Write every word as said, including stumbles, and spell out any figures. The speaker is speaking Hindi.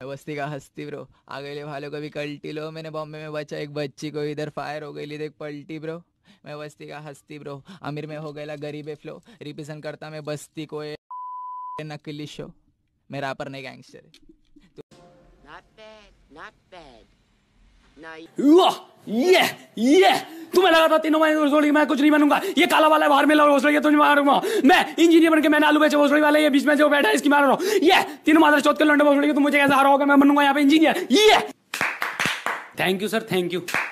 बस्ती का हस्ती ब्रो, आ गई ले भालो कभी कल्टी लो, मैंने बॉम्बे में बचा एक बच्ची को इधर फायर हो गई ली देख पलटी ब्रो। मैं बस्ती का हस्ती ब्रो, अमीर में हो गया गरीबे फ्लो, रिप्रेजेंट करता मैं बस्ती को ए नकली शो। मैं रैपर नहीं गैंगस्टर है। Not bad, not bad. Now वाह ये ये तुम्हें लगा था तीनों महीने रोसड़ी मैं कुछ नहीं बनूंगा, ये काला वाला बाहर में रोसड़ी तुझे मारूंगा मैं, इंजीनियर बन के मैंने आलू बेचे रोसड़ी वाले, ये बीच में जो बैठा है इसकी मार रहा हूं, ये तीनों मादर चौथ के लंडे रोसड़ी तुम मुझे कैसे हराओगे, मैं बनूंगा यहाँ पे इंजीनियर। ये thank you sir, thank you.